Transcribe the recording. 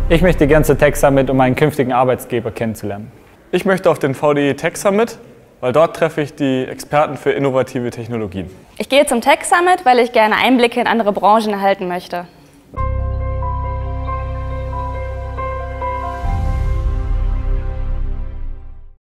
Ich möchte gerne zur Tech Summit, um meinen künftigen Arbeitsgeber kennenzulernen. Ich möchte auf den VDE Tech Summit, weil dort treffe ich die Experten für innovative Technologien. Ich gehe zum Tech Summit, weil ich gerne Einblicke in andere Branchen erhalten möchte.